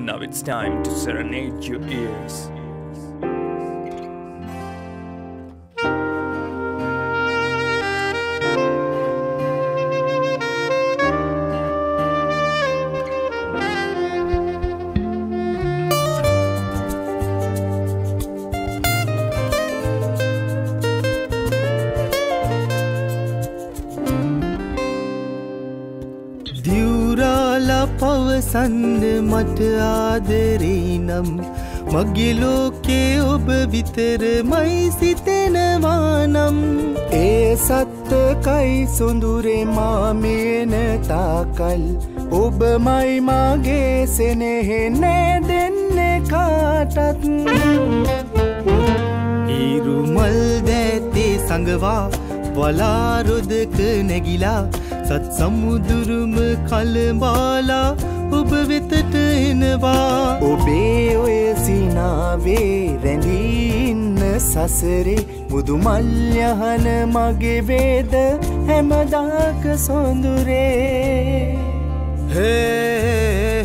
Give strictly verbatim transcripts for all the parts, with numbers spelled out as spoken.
Now it's time to serenade your ears. පවසන්න මට ආදරේ නම් මගේ ලෝකේ ඔබ විතරමයි සිතෙනවා නම් ඒ සත්තකයි සොඳුරේ මා මේන තාකල් ඔබමයි මගේ සෙනෙහෙ නෑදෙන්නේ කාටත් හිරු මල් දැතේ සඟවා වලාරොදක නැගිලා සත් සමුදුරුම කලඹාලා ඔබ වෙතට එනවා ඔබේ ඔය සිනාවේ රැඳී ඉන්න සසරේ මුදු මල් යහන මගේ වේද හැමදාක සොඳුරේ හේ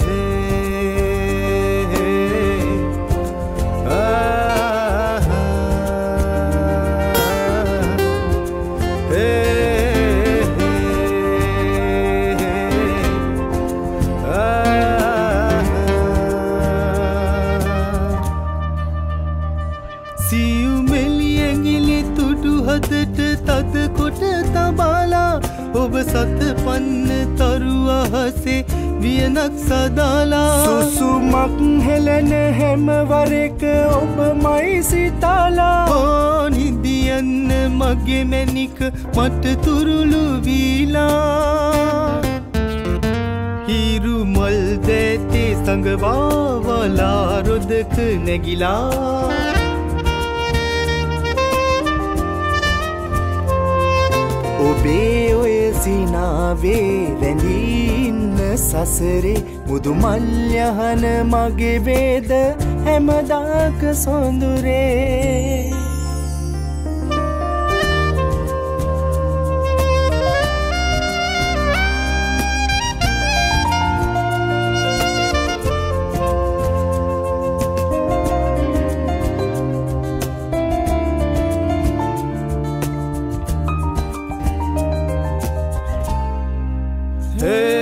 ඔබ සත පන්න තරු අහසේ වියනක් සදාලා සුසුමක් හෙලන හැමවරක ඔබමයි සිතාලා ඕ නිදියන්න මගේ මැනික මට තුරුළු වීලා හිරු මල් දැතේ සඟවා වලාරොදක නැගිලා ඔබේ ඔය සිනාවේ රැඳී ඉන්න සසරේ මුදු මල් යහන මගේ වේද හැමදාක සොඳුරේ Hey